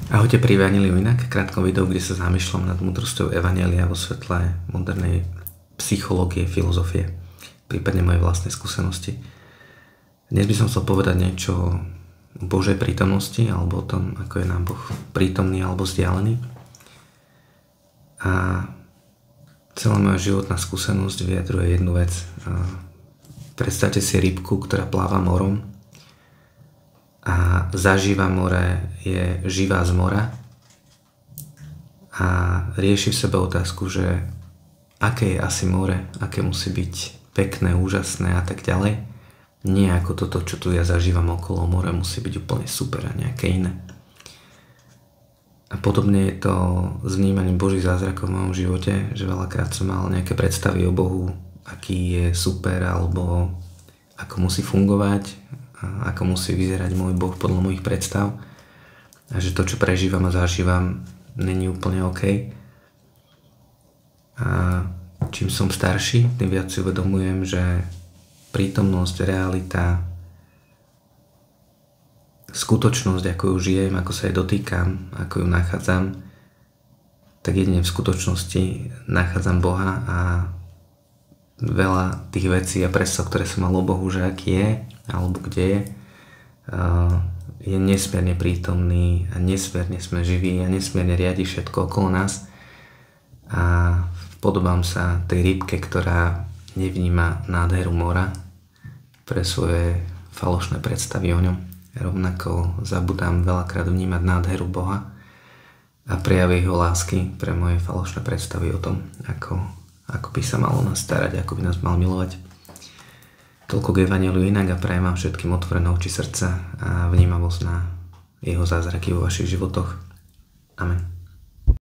Ahojte pri Evanjeliu inak, krátkom videu, kde sa zamýšľam nad múdrosťou Evanjelia vo svetle modernej psychológie, filozofie, prípadne mojej vlastnej skúsenosti. Dnes by som chcel povedať niečo o Božej prítomnosti, alebo o tom, ako je nám Boh prítomný alebo vzdialený. A celá moja životná skúsenosť vyjadruje jednu vec. Predstavte si rybku, ktorá pláva morom a zažíva more, je živá z mora a rieši v sebe otázku, že aké je asi more, aké musí byť pekné, úžasné a tak ďalej. Nie ako toto, čo tu ja zažívam okolo mora, musí byť úplne super a nejaké iné. A podobne je to s vnímaním Božích zázrakov v mojom živote, že veľakrát som mal nejaké predstavy o Bohu, aký je super alebo ako musí fungovať, ako musí vyzerať môj Boh podľa mojich predstav a že to, čo prežívam a zažívam, není úplne OK. A čím som starší, tým viac si uvedomujem, že prítomnosť, realita, skutočnosť, ako ju žijem, ako sa jej dotýkam, ako ju nachádzam, tak jedine v skutočnosti nachádzam Boha a veľa tých vecí a predstav, ktoré som mal o Bohu, že aký je, alebo kde je nesmierne prítomný a nesmierne sme živí a nesmierne riadi všetko okolo nás a podobám sa tej rybke, ktorá nevníma nádheru mora pre svoje falošné predstavy o ňom. Rovnako zabudám veľakrát vnímať nádheru Boha a prejavy jeho lásky pre moje falošné predstavy o tom, ako by sa malo nás starať, ako by nás mal milovať. Toľko k Evanjeliu inak a prajem vám všetkým otvorené oči srdca a vnímavosť na jeho zázraky vo vašich životoch. Amen.